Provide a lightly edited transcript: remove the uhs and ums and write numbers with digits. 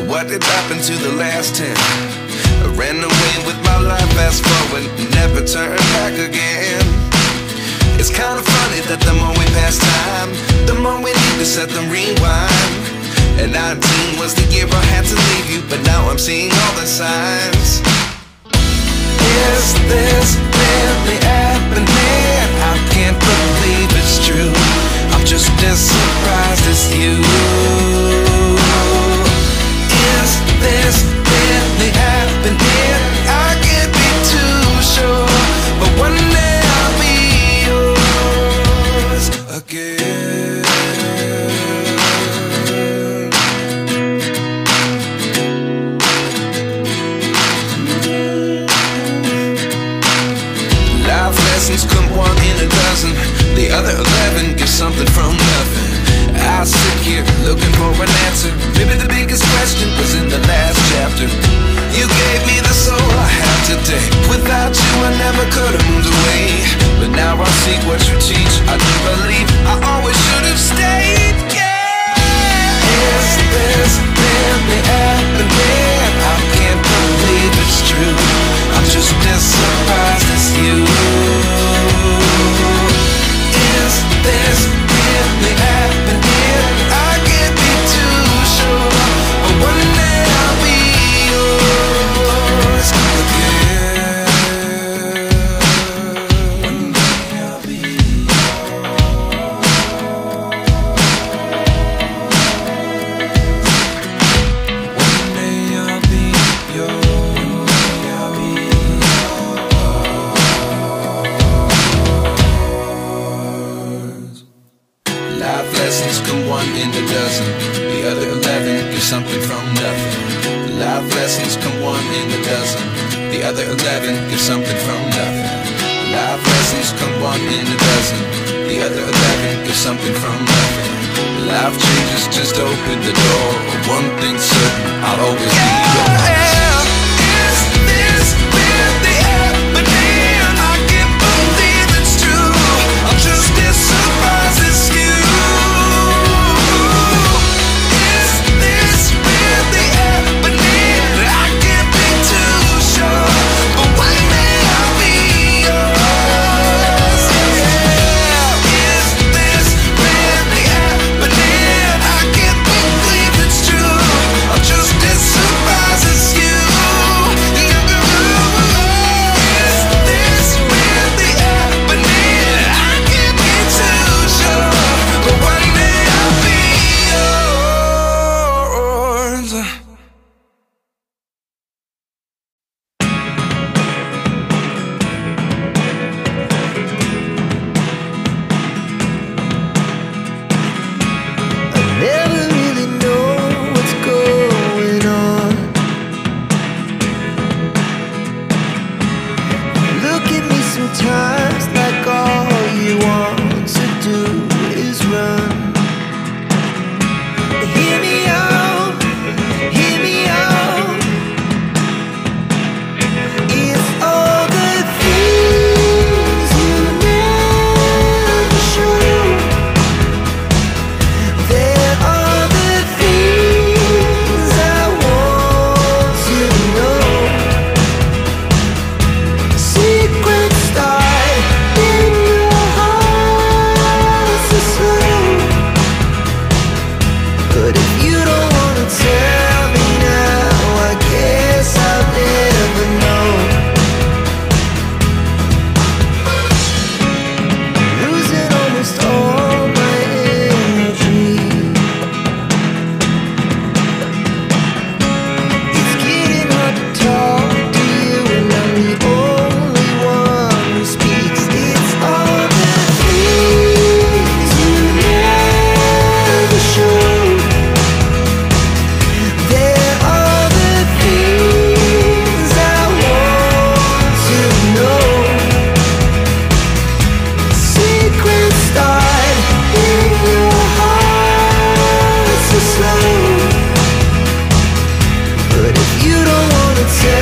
what did happen to the last 10? I ran away with my life, fast forward, never turn back again. It's kind of funny that the more we pass time, the more we need to set them rewind. And 19 was the year I had to leave you, but now I'm seeing all the signs. Is this really happening? I can't believe it's true. I'm just as surprised as you. Is this really happening? I can't be too sure, but one day I'll be yours again. Life lessons come one in a dozen, the other 11 give something from nothing. I sit here looking for an answer. Maybe the biggest question was in the last chapter. You gave me the soul I have today. Without you I never could have moved away. But now I see what you teach. I do believe I always should have stayed. Yeah. Is this really happening? I can't believe it's true. I'm just as surprised as you. Is this really happening? I can't be too sure, but one day I'll be yours again. One day I'll be yours. One day I'll be yours. I'll be yours. Life lessons come one in a dozen, the other 11 give something from nothing. Life lessons come one in a dozen, the other 11 give something from nothing. Life lessons come one in a dozen, the other 11 give something from nothing. Life changes just open the door. One thing's certain, I'll always be yours. Is this really happening? I can't believe it's true. I'm just as surprised as you. Is this really happening? I can't be too sure, but one day I'll be yours. Yeah. Is this really happening? I can't believe it's true. I'm just as surprised as you. Is this really happening? I can't be too sure, but one day I'll be yours. I never really know what's going on. Look at me sometimes like all you want to do is run. Hear me out, hear me out. It's all the things you never show. There are the things I want to know. Secrets start in your heart so slow. But if you don't wanna tell me now, I guess I'll never know. Losing almost all my energy. It's getting hard to talk to you, and I'm the only one who speaks. It's all the things you never show. There are the things I want to know. Secrets start in your heart so slow. But if you don't wanna tell